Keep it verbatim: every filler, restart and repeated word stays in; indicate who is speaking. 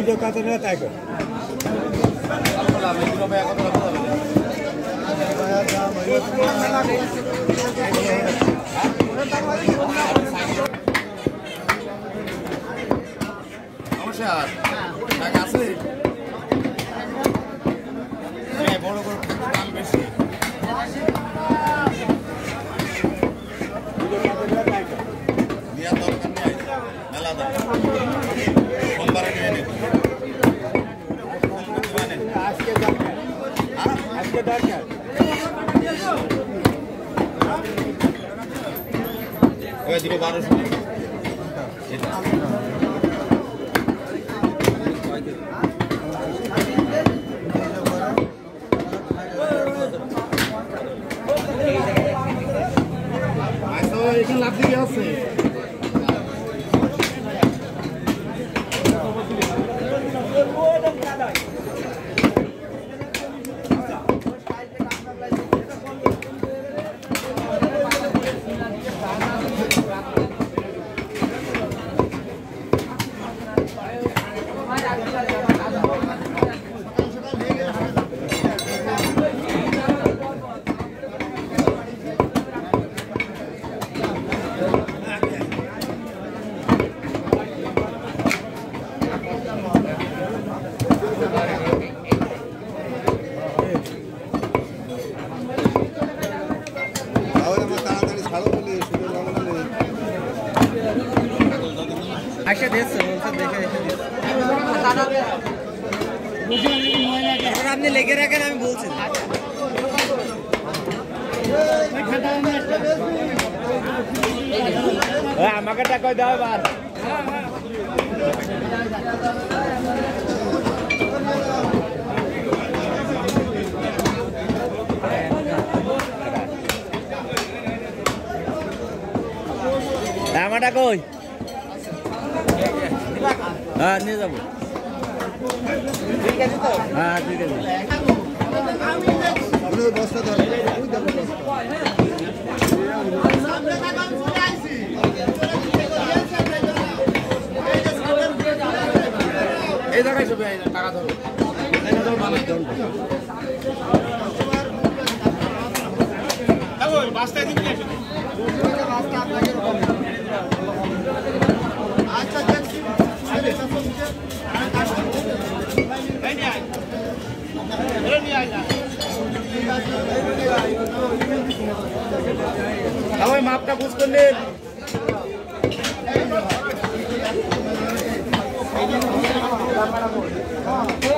Speaker 1: video কত না তাই কর
Speaker 2: নমস্কার টাকা আছে বড় বড় দাম বেশি দিল বারোশো এখানে লাভ দিকে আছে আচ্ছা দেখছো দেখে আপনি লেগে রাখেন আমি বলছি আমাকে টাকা দাও এবার আমার টাকা কই হ্যাঁ নিয়ে যাবো হ্যাঁ ঠিক আছে এই জায়গায় সব টাকা ধরো বাস্তায় দিবি আচ্ছা দেখছি সবাই মাপটা বুঝ করলেন